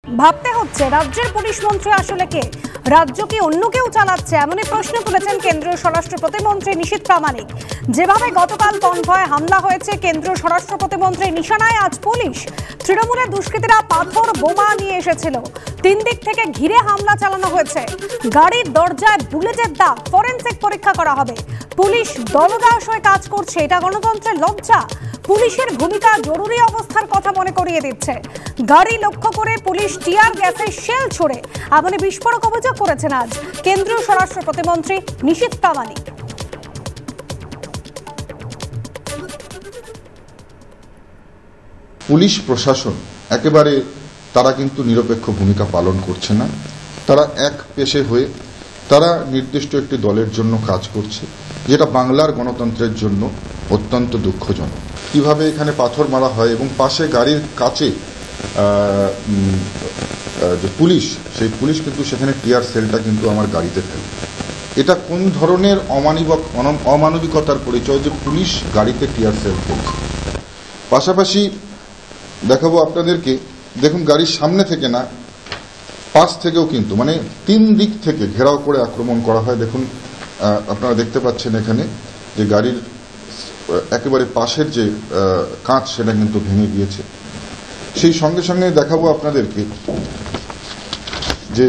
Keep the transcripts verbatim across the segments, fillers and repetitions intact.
ভাবতে হচ্ছে রাজ্যের পুলিশ মন্ত্রী আসলে কে, রাজ্য কি অন্য কেউ চালাচ্ছে, এমনই প্রশ্ন তুলেছেন কেন্দ্রীয় স্বরাষ্ট্র প্রতিমন্ত্রী নিশীথ প্রামাণিক। যেভাবে গতকাল কনভয় হামলা হয়েছে, কেন্দ্রীয় স্বরাষ্ট্র প্রতিমন্ত্রী নিশানায় আজ পুলিশ। তৃণমূলের দুষ্কৃতীরা পাথর বোমা নিয়ে এসেছিল, তিন দিক থেকে ঘিরে হামলা চালানো হয়েছে। গাড়ির দরজায় বুলেটের দাগ, ফরেনসিক পরীক্ষা করা হবে। পুলিশ দলদাস হয়ে কাজ করছে, এটা গণতন্ত্রের লজ্জা। পুলিশের ভূমিকা জরুরি অবস্থার কথা মনে করিয়ে দিচ্ছে। গাড়ি লক্ষ্য করে পুলিশ টিয়ার গ্যাসের শেল ছুড়ে এমনই বিস্ফোরক অভিযোগ করেছেন আজ কেন্দ্রীয় স্বরাষ্ট্র প্রতিমন্ত্রী নিশীথ প্রামাণিক। পুলিশ প্রশাসন একেবারে তারা কিন্তু নিরপেক্ষ ভূমিকা পালন করছে না। তারা এক পেশে হয়ে তারা নির্দিষ্ট একটি দলের জন্য কাজ করছে, যেটা বাংলার গণতন্ত্রের জন্য অত্যন্ত দুঃখজনক। কিভাবে এখানে পাথর মারা হয় এবং পাশে গাড়ির কাছে যে পুলিশ, সেই পুলিশ কিন্তু সেখানে টিয়ার সেলটা কিন্তু আমার গাড়িতে ফেলে। এটা কোন ধরনের অমানবিক অমানবিকতার পরিচয় যে পুলিশ গাড়িতে টিয়ার সেল ফেলছে। পাশাপাশি দেখাবো আপনাদেরকে, দেখুন গাড়ির সামনে থেকে না, পাশ থেকেও কিন্তু মানে তিন দিক থেকে ঘেরাও করে আক্রমণ করা হয়। দেখুন আপনারা দেখতে পাচ্ছেন এখানে যে গাড়ির একেবারে পাশের যে কাঁচ সেটা কিন্তু ভেঙে গিয়েছে। সেই সঙ্গে সঙ্গে দেখাবো আপনাদেরকে যে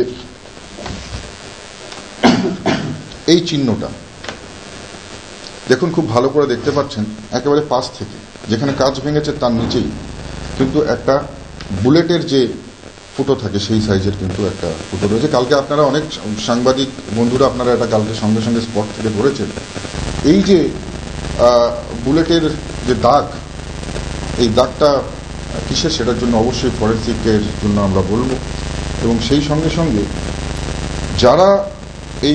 এই চিহ্নটা দেখুন, খুব ভালো করে দেখতে পাচ্ছেন একেবারে পাশ থেকে, যেখানে কাঁচ ভেঙেছে তার নিচেই কিন্তু একটা বুলেটের যে ফুটো থাকে সেই সাইজের কিন্তু একটা ফুটো রয়েছে। কালকে আপনারা অনেক সাংবাদিক বন্ধুরা আপনারা এটা কালকে সঙ্গে সঙ্গে স্পট থেকে ধরেছেন। এই যে বুলেটের যে দাগ, এই দাগটা কিসের সেটার জন্য অবশ্যই ফরেনসিকের জন্য আমরা বলবো। এবং সেই সঙ্গে সঙ্গে যারা এই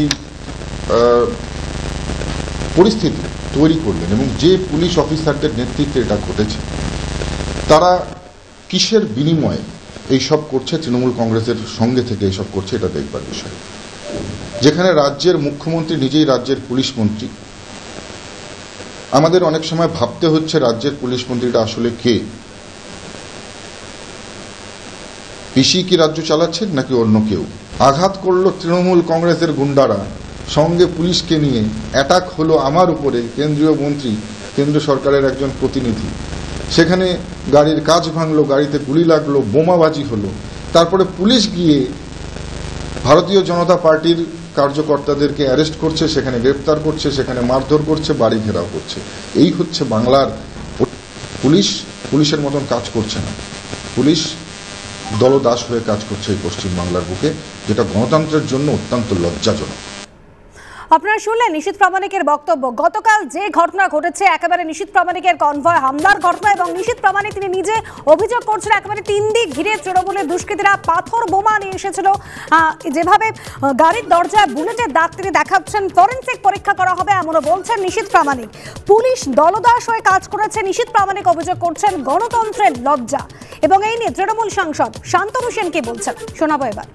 পরিস্থিতি তৈরি করলেন এবং যে পুলিশ অফিসারদের নেতৃত্বে এটা ঘটেছে, তারা কিসের বিনিময়ে এইসব করছে, তৃণমূল কংগ্রেসের সঙ্গে থেকে এইসব করছে, এটা দেখবার বিষয়। যেখানে রাজ্যের মুখ্যমন্ত্রী নিজেই রাজ্যের পুলিশ মন্ত্রী, আমাদের অনেক সময় ভাবতে হচ্ছে রাজ্যের পুলিশ মন্ত্রীটা আসলে কে। পিসি কি রাজ্য চালাচ্ছেন নাকি অন্য কেউ? আঘাত করলো তৃণমূল কংগ্রেসের গুন্ডারা, সঙ্গে পুলিশকে নিয়ে অ্যাটাক হলো আমার উপরে, কেন্দ্রীয় মন্ত্রী, কেন্দ্র সরকারের একজন প্রতিনিধি। সেখানে গাড়ির কাঁচ ভাঙলো, গাড়িতে গুলি লাগলো, বোমাবাজি হলো। তারপরে পুলিশ গিয়ে ভারতীয় জনতা পার্টির কার্যকর্তাদেরকে অ্যারেস্ট করছে, সেখানে গ্রেপ্তার করছে, সেখানে মারধর করছে, বাড়ি ঘেরাও করছে। এই হচ্ছে বাংলার পুলিশ। পুলিশের মতন কাজ করছে না, পুলিশ দলদাস হয়ে কাজ করছে এই পশ্চিম বাংলার বুকে, যেটা গণতন্ত্রের জন্য অত্যন্ত লজ্জাজনক। আপনারা শুনলেন নিশীথ প্রামাণিকের বক্তব্য। গতকাল যে ঘটনা ঘটেছে একেবারে নিশীথ প্রামাণিকের কনভয় হামলার ঘটনা, এবং নিশীথ প্রামাণিক তিনি নিজে অভিযোগ করছেন একেবারে তিন দিক ঘিরে তৃণমূলের দুষ্কৃতীরা পাথর বোমা নিয়ে এসেছিল। যেভাবে গাড়ির দরজায় বুলেটের দাগ তিনি দেখাচ্ছেন, ফরেনসিক পরীক্ষা করা হবে এমনও বলছেন নিশীথ প্রামাণিক। পুলিশ দলদাস হয়ে কাজ করেছে নিশীথ প্রামাণিক অভিযোগ করছেন, গণতন্ত্রের লজ্জা। এবং এই নিয়ে তৃণমূল সাংসদ শান্তনু সেন কি বলছেন শোনাবো এবার।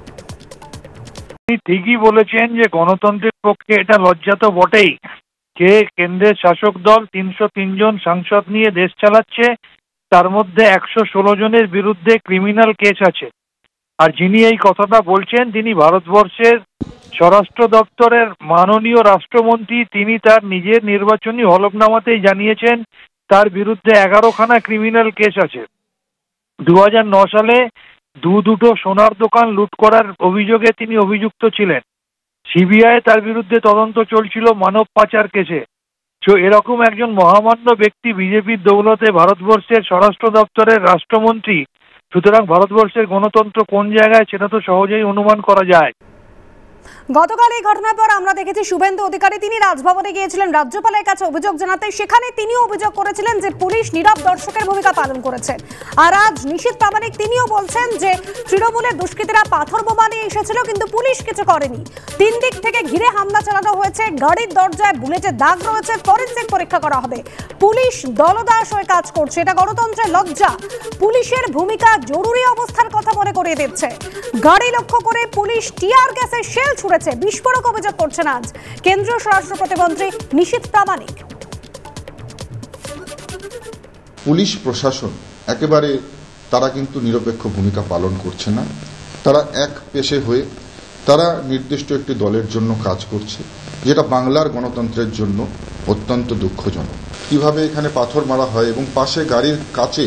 ঠিকই বলেছেন যে গণতন্ত্রের পক্ষে এটা লজ্জা তো বটেই, যে কেন্দ্রের শাসক দল তিনশো তিন জন সাংসদ নিয়ে দেশ চালাচ্ছে, তার মধ্যে একশো ষোলো জনের বিরুদ্ধে ক্রিমিনাল কেস আছে। আর যিনি এই কথাটা বলছেন তিনি ভারতবর্ষের স্বরাষ্ট্র দপ্তরের মাননীয় রাষ্ট্রমন্ত্রী। তিনি তার নিজের নির্বাচনী হলফনামাতেই জানিয়েছেন তার বিরুদ্ধে এগারোখানা ক্রিমিনাল কেস আছে। দু হাজার ন সালে দু দুটো সোনার দোকান লুট করার অভিযোগে তিনি অভিযুক্ত ছিলেন। সিবিআই তার বিরুদ্ধে তদন্ত চলছিল মানব পাচার কেসে। তো এরকম একজন মহামান্য ব্যক্তি বিজেপির দৌলতে ভারতবর্ষের স্বরাষ্ট্র দপ্তরের রাষ্ট্রমন্ত্রী। সুতরাং ভারতবর্ষের গণতন্ত্র কোন জায়গায় সেটা তো সহজেই অনুমান করা যায়। গতকাল এই ঘটনার পর আমরা দেখেছি শুভেন্দু অধিকারী তিনি রাজভবনে গিয়েছিলেন রাজ্যপালের কাছে অভিযোগ জানাতে। সেখানে তিনিও অভিযোগ করেছিলেন যে পুলিশ নীরব দর্শকের ভূমিকা পালন করেছে। আর আজ নিশীথ প্রামাণিক তিনিও বলছেন যে তৃণমূলের দুষ্কৃতীরা পাথর বোমা নিয়ে এসেছিল, কিন্তু পুলিশ কিছু করেনি। তিন দিক থেকে ঘিরে হামলা চালানো হয়েছে, গাড়ির দরজায় বুলেটের দাগ রয়েছে, ফরেনসিক পরীক্ষা করা হবে। পুলিশ দলদাস হয়ে কাজ করছে, এটা গণতন্ত্রের লজ্জা। পুলিশের ভূমিকা জরুরি অবস্থার কথা মনে করিয়ে দিচ্ছে। গাড়ি লক্ষ্য করে পুলিশ টিয়ার গ্যাসের শেল ছুড়েছে, বিস্ফোরক অভিযোগ করছেন আজ কেন্দ্রীয় স্বরাষ্ট্র প্রতিমন্ত্রী নিশীথ প্রামাণিক। পুলিশ প্রশাসন একেবারে তারা কিন্তু নিরপেক্ষ ভূমিকা পালন করছে না। তারা এক পেশে হয়ে তারা নির্দিষ্ট একটি দলের জন্য কাজ করছে, যেটা বাংলার গণতন্ত্রের জন্য অত্যন্ত দুঃখজনক। কিভাবে এখানে পাথর মারা হয় এবং পাশে গাড়ির কাছে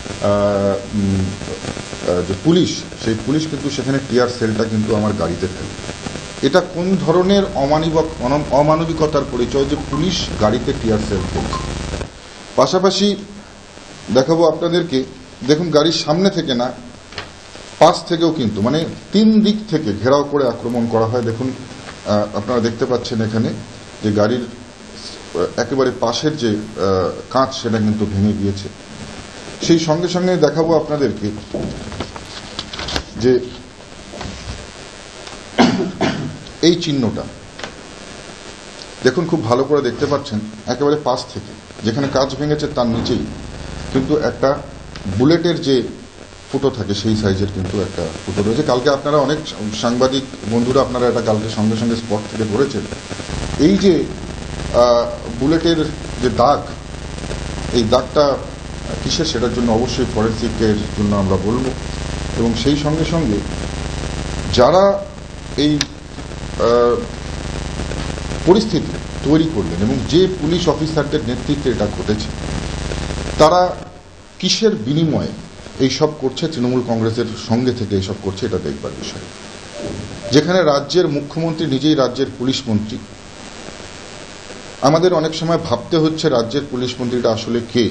যে পুলিশ, সেই পুলিশ কিন্তু সেখানে টিয়ার সেলটা কিন্তু আমার গাড়িতে ফেলে। এটা কোন ধরনের অমানবিক অমানবিকতার পরিচয় যে পুলিশ গাড়িতে টিয়ার সেল ফেলছে। পাশাপাশি দেখাবো আপনাদেরকে, দেখুন গাড়ির সামনে থেকে না, পাশ থেকেও কিন্তু মানে তিন দিক থেকে ঘেরাও করে আক্রমণ করা হয়। দেখুন আপনারা দেখতে পাচ্ছেন এখানে যে গাড়ির একেবারে পাশের যে কাঁচ সেটা কিন্তু ভেঙে গিয়েছে। সেই সঙ্গে সঙ্গে দেখাবো আপনাদেরকে যে এই চিহ্নটা দেখুন, খুব ভালো করে দেখতে পাচ্ছেন একেবারে পাশ থেকে, যেখানে কাঁচ ভেঙেছে তার নিচেই কিন্তু একটা বুলেটের যে ফুটো থাকে সেই সাইজের কিন্তু একটা ফুটো রয়েছে। কালকে আপনারা অনেক সাংবাদিক বন্ধুরা আপনারা এটা কালকে সঙ্গে সঙ্গে স্পট থেকে করেছেন। এই যে বুলেটের যে দাগ, এই দাগটা কিসের সেটার জন্য অবশ্যই ফরেন্সিকের জন্য আমরা বলবো। এবং সেই সঙ্গে সঙ্গে যারা এই পরিস্থিতি তৈরি করলেন এবং যে পুলিশ অফিসারদের নেতৃত্বে এটা ঘটেছে, তারা কিসের বিনিময়ে এইসব করছে, তৃণমূল কংগ্রেসের সঙ্গে থেকে এইসব করছে, এটা দেখবার বিষয়। যেখানে রাজ্যের মুখ্যমন্ত্রী নিজেই রাজ্যের পুলিশ মন্ত্রী, আমাদের অনেক সময় ভাবতে হচ্ছে রাজ্যের পুলিশ মন্ত্রীটা আসলে কে,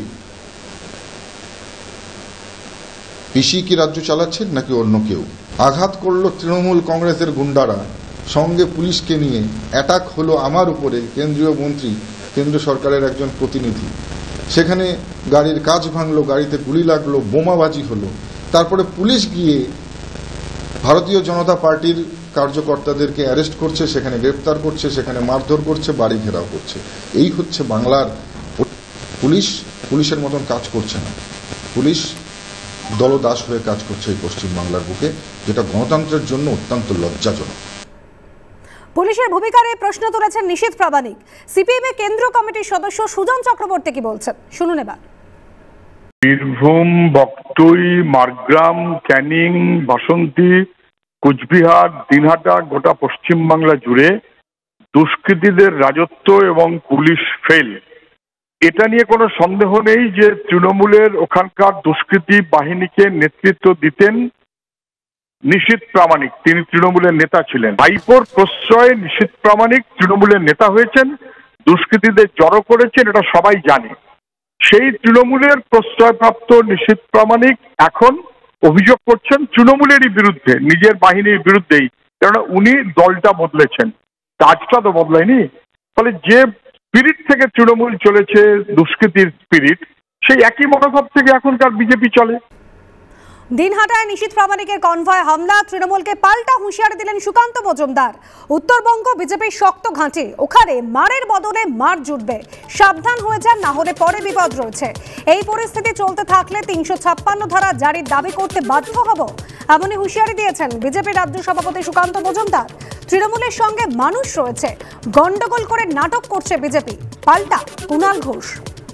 পিসি কি রাজ্য চালাচ্ছেন নাকি অন্য কেউ। আঘাত করলো তৃণমূল কংগ্রেসের গুন্ডারা, সঙ্গে পুলিশকে নিয়ে অ্যাটাক হলো আমার উপরে, কেন্দ্রীয় মন্ত্রী, কেন্দ্র সরকারের একজন প্রতিনিধি। সেখানে গাড়ির কাঁচ ভাঙলো, গাড়িতে গুলি লাগলো, বোমাবাজি হলো। তারপরে পুলিশ গিয়ে ভারতীয় জনতা পার্টির কার্যকর্তাদেরকে অ্যারেস্ট করছে, সেখানে গ্রেপ্তার করছে, সেখানে মারধর করছে, বাড়ি ঘেরাও করছে। এই হচ্ছে বাংলার পুলিশ। পুলিশের মতন কাজ করছে না, পুলিশ দলদাস হয়ে কাজ করছে এই পশ্চিম বাংলার বুকে, যেটা গণতন্ত্রের জন্য অত্যন্ত লজ্জাজনক। পুলিশের ভূমিকার এই প্রশ্ন তুলেছেন নিশীথ প্রামাণিক। সিপিএম এর কেন্দ্রীয় কমিটির সদস্য সুজন চক্রবর্তী কি বলছেন শুনুন এবার। বীরভূম, বকটুই, মারগ্রাম, ক্যানিং, বাসন্তী, কুচবিহার, দিনহাটা, গোটা পশ্চিমবাংলা জুড়ে দুষ্কৃতীদের রাজত্ব এবং পুলিশ ফেল, এটা নিয়ে কোনো সন্দেহ নেই যে তৃণমূলের ওখানকার দুষ্কৃতী বাহিনীকে নেতৃত্ব দিতেন নিশীথ প্রামাণিক। তিনি তৃণমূলের নেতা ছিলেন। ভাইপোর প্রশ্রয়ে নিশীথ প্রামাণিক তৃণমূলের নেতা হয়েছেন, দুষ্কৃতীদের জড়ো করেছেন, এটা সবাই জানে। সেই তৃণমূলের প্রশ্রয়প্রাপ্ত নিশীথ প্রামাণিক এখন অভিযোগ করছেন তৃণমূলেরই বিরুদ্ধে, নিজের বাহিনীর বিরুদ্ধেই, কেননা উনি দলটা বদলেছেন, কাজটা তো বদলায়নি। ফলে যে স্পিরিট থেকে তৃণমূল চলেছে, দুষ্কৃতির স্পিরিট, সেই একই মনোভাব থেকে এখনকার বিজেপি চলে। দিনহাটায় নিশীথ প্রামাণিকের কনভয় হামলা, তৃণমূলকে পাল্টা হুঁশিয়ারি দিলেন সুকান্ত মজুমদার। উত্তরবঙ্গ বিজেপির শক্ত ঘাঁটি, ওখানে মারের বদলে মার জুটবে, সাবধান হয়ে যান, না হলে পরে বিপদ রয়েছে। এই পরিস্থিতি চলতে থাকলে তিনশো ছাপ্পান্ন ধারা জারির দাবি করতে বাধ্য হব, এমনই হুঁশিয়ারি দিয়েছেন বিজেপি রাজ্য সভাপতি সুকান্ত মজুমদার। তৃণমূলের সঙ্গে মানুষ রয়েছে, গন্ডগোল করে নাটক করছে বিজেপি, পাল্টা কুণাল ঘোষ।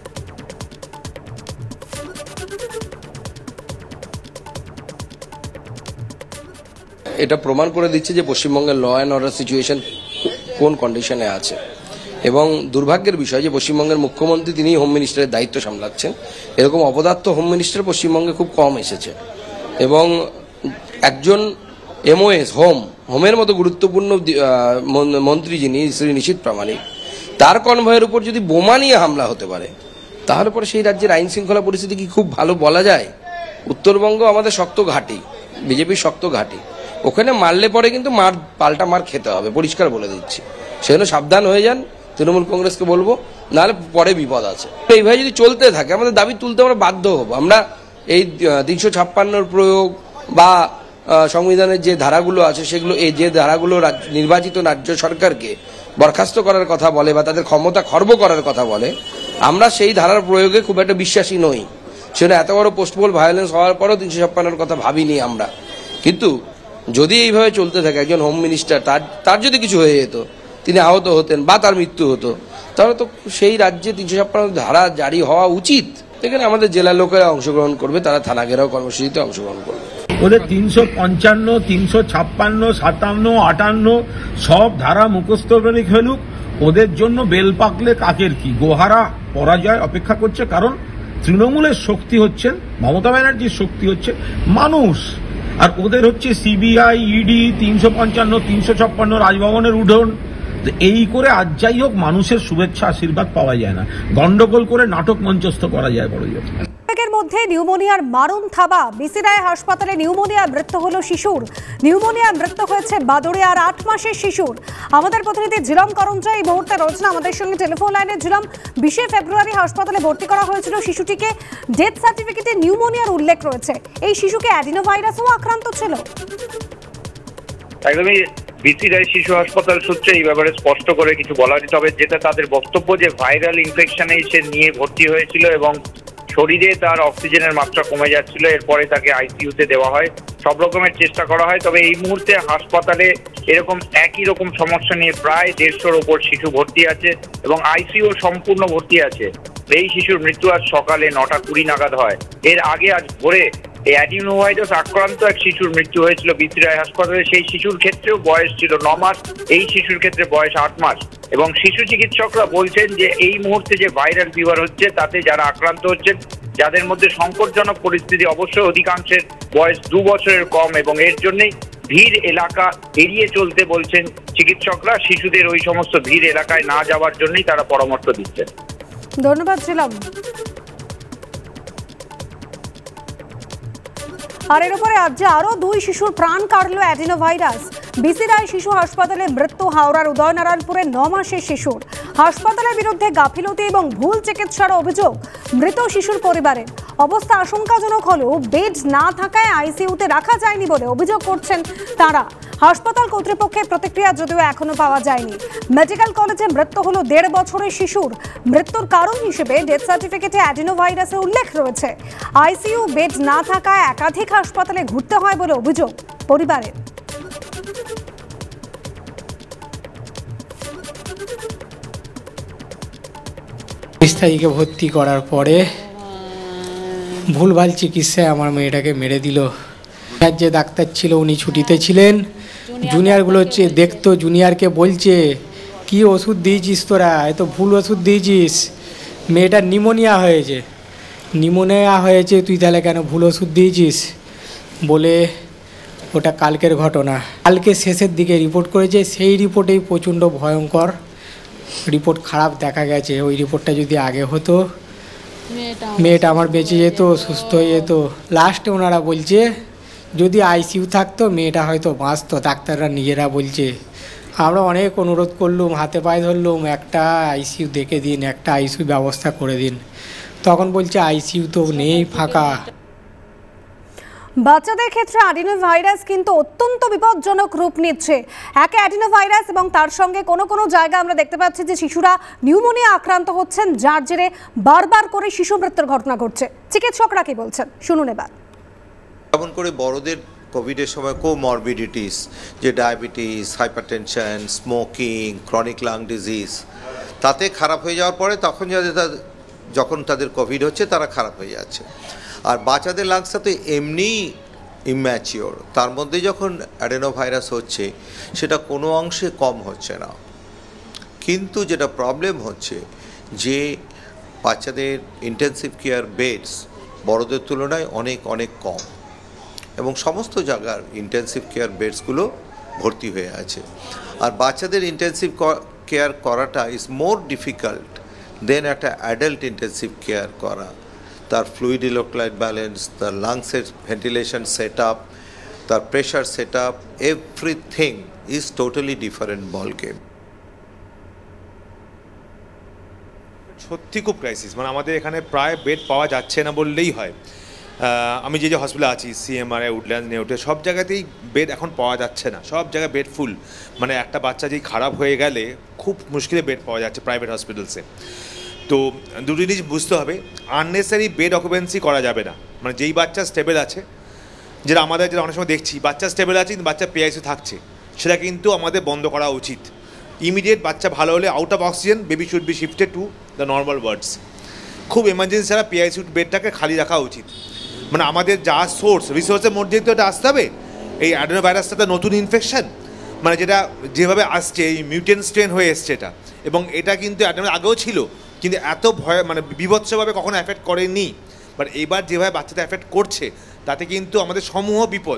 এটা প্রমাণ করে দিচ্ছে যে পশ্চিমবঙ্গের ল অ্যান্ড অর্ডার সিচুয়েশন কোন কন্ডিশনে আছে। এবং দুর্ভাগ্যের বিষয় যে পশ্চিমবঙ্গের মুখ্যমন্ত্রী তিনি হোম মিনিস্টারের দায়িত্ব সামলাচ্ছেন, এরকম অপদার্থ হোম মিনিস্টার পশ্চিমবঙ্গে খুব কম এসেছে। এবং একজন এমওএস হোম হোমের মতো গুরুত্বপূর্ণ মন্ত্রী যিনি শ্রী নিশীথ প্রামাণিক, তার কনভয়ের উপর যদি বোমা নিয়ে হামলা হতে পারে, তাহলে পরে সেই রাজ্যের আইন শৃঙ্খলা পরিস্থিতি কি খুব ভালো বলা যায়? উত্তরবঙ্গ আমাদের শক্ত ঘাঁটি, বিজেপির শক্ত ঘাঁটি, ওখানে মারলে পরে কিন্তু মার পাল্টা মার খেতে হবে, পরিষ্কার বলে দিচ্ছি। সেজন্য সাবধান হয়ে যান, তৃণমূল কংগ্রেসকে বলবো, নাহলে পরে বিপদ আছে। এইভাবে যদি চলতে থাকে আমাদের দাবি তুলতে আমরা বাধ্য হব। আমরা এই তিনশো ছাপ্পান্নর প্রয়োগ বা সংবিধানের যে ধারাগুলো আছে সেগুলো, এই যে ধারাগুলো নির্বাচিত রাজ্য সরকারকে বরখাস্ত করার কথা বলে বা তাদের ক্ষমতা খর্ব করার কথা বলে, আমরা সেই ধারার প্রয়োগে খুব একটা বিশ্বাসী নই। সেজন্য এত বড় পোস্টপোল ভায়োলেন্স হওয়ার পরও তিনশো ছাপ্পান্নর কথা ভাবিনি আমরা। কিন্তু যদি এইভাবে চলতে থাকে, একজন হোম মিনিস্টার তার তার যদি কিছু হয়ে যেত, তিনি আহত হতেন বা তার মৃত্যু হতো, তাহলে তো সেই রাজ্যে তিনশো ছাপ্পান্ন ধারা জারি হওয়া উচিত। এখানে আমাদের জেলার লোকেরা অংশগ্রহণ করবে, তারা থানা ঘেরাও কর্মসূচিতে অংশগ্রহণ করবে। ওদের তিনশো পঞ্চান্ন তিনশো ছাপ্পান্ন সাতান্ন আটান্ন সব ধারা মুখস্থ করে খেলুক, ওদের জন্য বেল পাকলে কাকের কি, গোহারা পরাজয় অপেক্ষা করছে। কারণ তৃণমূলের শক্তি হচ্ছেন মমতা ব্যানার্জির শক্তি হচ্ছে মানুষ, আর ওদের হচ্ছে সিবিআই ইডি তিনশো পঞ্চান্ন তিনশো ছাপ্পান্ন রাজভবনের উঠোন। এই করে আজ যাই হোক মানুষের শুভেচ্ছা আশীর্বাদ পাওয়া যায় না, গন্ডগোল করে নাটক মঞ্চস্থ করা যায় বড় জোর। এর মধ্যে নিউমোনিয়ার মারণ থাবা, বিসি রায় হাসপাতালে নিউমোনিয়ায় মৃত্যু হলো শিশুর। নিউমোনিয়ায় মৃত্যু হয়েছে বাদুড়িয়ার আট মাসের শিশুর। আমাদের প্রতিনিধি ঝিলম করঞ্জা এই মুহূর্তে রয়েছেন আমাদের সঙ্গে টেলিফোন লাইনে। ঝিলম, বিশে ফেব্রুয়ারি হাসপাতালে ভর্তি করা হয়েছিল শিশুটিকে, ডেথ সার্টিফিকেটে নিউমোনিয়ার উল্লেখ রয়েছে। এই শিশুকে অ্যাডিনোভাইরাসও আক্রান্ত ছিল। একদমই, বিসি রায় শিশু হাসপাতাল সূত্রে এই ব্যাপারে স্পষ্ট করে কিছু বলা যেতে হবে, যেটা তাদের বক্তব্য যে ভাইরাল ইনফেকশনে সে নিয়ে ভর্তি হয়েছিল এবং শরীরে তার অক্সিজেনের মাত্রা কমে যাচ্ছিল। এরপরে তাকে আইসিইউতে দেওয়া হয়, সব রকমের চেষ্টা করা হয়। তবে এই মুহূর্তে হাসপাতালে এরকম একই রকম সমস্যা নিয়ে প্রায় দেড়শোর ওপর শিশু ভর্তি আছে এবং আইসিইউ সম্পূর্ণ ভর্তি আছে। এই শিশুর মৃত্যু আজ সকালে নটা কুড়ি নাগাদ হয়। এর আগে আজ ভোরে এই অ্যাডিনোভাইরাস আক্রান্ত এক শিশুর মৃত্যু হয়েছিল বিসি রায় হাসপাতালে। সেই শিশুর ক্ষেত্রেও বয়স ছিল ন মাস, এই শিশুর ক্ষেত্রে বয়স আট মাস। এবং শিশু চিকিৎসকরা বলছেন যে এই মুহূর্তে যে ভাইরাল ফিভার হচ্ছে তাতে যারা আক্রান্ত হচ্ছেন, যাদের মধ্যে সংকটজনক পরিস্থিতি, অবশ্যই অধিকাংশের বয়স দু বছরের কম এবং এর জন্যই ভিড় এলাকা এড়িয়ে চলতে বলছেন চিকিৎসকরা। শিশুদের ওই সমস্ত ভিড় এলাকায় না যাওয়ার জন্যই তারা পরামর্শ দিচ্ছেন। ধন্যবাদ ছিলাম। আর এর উপরে আজ আরো দুই শিশুর প্রাণ কাটল অ্যাডিনোভাইরাস। বিসি রায় শিশু হাসপাতালে মৃত্যু হাওড়ার উদয়নারায়ণপুরের ন মাসের শিশুর। হাসপাতালের বিরুদ্ধে গাফিলতি এবং ভুল চিকিৎসার অভিযোগ মৃত শিশুর পরিবারের। অবস্থা আশঙ্কাজনক হলেও বেড না থাকায় আইসিইউতে রাখা যায়নি বলে অভিযোগ করছেন তারা। হাসপাতাল কর্তৃপক্ষের প্রতিক্রিয়া যদিও এখনো পাওয়া যায়নি। মেডিকেল কলেজে মৃত্যু হলো দেড় বছরের শিশুর। মৃত্যুর কারণ হিসেবে ডেথ সার্টিফিকেটে অ্যাডিনোভাইরাসের উল্লেখ রয়েছে। আইসিইউ বেড না থাকায় একাধিক হাসপাতালে ঘুরতে হয় বলে অভিযোগ পরিবারের। বিশ তারিখে ভর্তি করার পরে ভুলভাল চিকিৎসায় আমার মেয়েটাকে মেরে দিল। যে ডাক্তার ছিল উনি ছুটিতে ছিলেন, জুনিয়রগুলো হচ্ছে দেখতো, জুনিয়রকে বলছে কি ওষুধ দিয়েছিস তোরা, এত ভুল ওষুধ দিয়েছিস, মেয়েটার নিউমোনিয়া হয়েছে নিউমোনিয়া হয়েছে তুই তাহলে কেন ভুল ওষুধ দিয়েছিস বলে। ওটা কালকের ঘটনা। কালকে শেষের দিকে রিপোর্ট করেছে, সেই রিপোর্টেই প্রচণ্ড ভয়ঙ্কর রিপোর্ট খারাপ দেখা গেছে। ওই রিপোর্টটা যদি আগে হতো মেয়েটা আমার বেঁচে যেত, সুস্থ হয়ে যেত। লাস্টে ওনারা বলছে যদি আইসিইউ থাকতো মেয়েটা হয়তো বাঁচতো, ডাক্তাররা নিজেরা বলছে। আমরা অনেক অনুরোধ করলুম, হাতে পায়ে ধরলুম, একটা আইসিইউ দেখে দিন, একটা আইসিইউ ব্যবস্থা করে দিন। তখন বলছে আইসিইউ তো নেই, ফাঁকা। বাচ্চাদের ক্ষেত্রে অ্যাডিনোভাইরাস কিন্তু অত্যন্ত বিপজ্জনক রূপ নিচ্ছে। একে অ্যাডিনোভাইরাস এবং তার সঙ্গে কোনো কোনো জায়গায় আমরা দেখতে পাচ্ছি যে শিশুরা নিউমোনিয়া আক্রান্ত হচ্ছেন, যার জেরে বারবার করে শিশু মৃত্যুর ঘটনা ঘটছে। চিকিৎসকরা কি বলছেন শুনুন এবার। যেমন করে বড়দের কোভিডের সময় কোমরবিডিটিস, যে diabetes, hypertension, smoking, chronic lung disease, তাতে খারাপ হয়ে যাওয়ার পরে তখন যাদের যখন তাদের কোভিড হচ্ছে তারা খারাপ হয়ে যাচ্ছে। আর বাচ্চাদের লাংসটা তো এমনি ইম্যাচিওর, তার মধ্যে যখন অ্যাডেনোভাইরাস হচ্ছে সেটা কোনো অংশে কম হচ্ছে না। কিন্তু যেটা প্রবলেম হচ্ছে যে বাচ্চাদের ইন্টেন্সিভ কেয়ার বেডস বড়দের তুলনায় অনেক অনেক কম এবং সমস্ত জায়গার ইন্টেন্সিভ কেয়ার বেডসগুলো ভর্তি হয়ে আছে। আর বাচ্চাদের ইন্টেন্সিভ কেয়ার করাটা ইজ মোর ডিফিকাল্ট দেন একটা অ্যাডাল্ট ইন্টেন্সিভ কেয়ার করা। তার ফ্লুইড ইলেকট্রোলাইট ব্যালেন্স, তার লাংসের ভেন্টিলেশন সেট আপ, তার pressure set up, everything is totally different ball game. সত্যি খুব ক্রাইসিস, মানে আমাদের এখানে প্রায় বেড পাওয়া যাচ্ছে না বললেই হয়। আমি যে যে হসপিটালে আছি, সিএমআরআই, উডল্যান্ডস, নেউটে, সব জায়গাতেই বেড এখন পাওয়া যাচ্ছে না, সব জায়গায় বেড ফুল। মানে একটা বাচ্চা যেই খারাপ হয়ে গেলে খুব মুশকিলে বেড পাওয়া যাচ্ছে প্রাইভেট হসপিটালসে। তো দুটো জিনিস বুঝতে হবে, আননেসারি বেড অকুপেন্সি করা যাবে না। মানে যেই বাচ্চা স্টেবল আছে, যেটা আমাদের যেটা অনেক সময় দেখছি বাচ্চা স্টেবল আছে কিন্তু বাচ্চা পিআইসিউ থাকছে, সেটা কিন্তু আমাদের বন্ধ করা উচিত। ইমিডিয়েট বাচ্চা ভালো হলে out of oxygen baby should be shifted to the normal wards. খুব এমার্জেন্সি ছাড়া পিআইসিউ বেডটাকে খালি রাখা উচিত। মানে আমাদের যা সোর্স রিসোর্সের মধ্যেই তো এটা আসতে হবে। এই অ্যাডেনো ভাইরাসটা তো নতুন ইনফেকশন, মানে যেটা যেভাবে আসছে এই মিউটেন্ট স্ট্রেন হয়ে এসছে এটা, এবং এটা কিন্তু অ্যাডেনো আগেও ছিল কিন্তু এত ভয় মানে বিভৎসভাবে কখনো অ্যাফেক্ট করেনি, বাট এবার যেভাবে বাচ্চাদের অ্যাফেক্ট করছে তাতে কিন্তু আমাদের সমূহ বিপদ।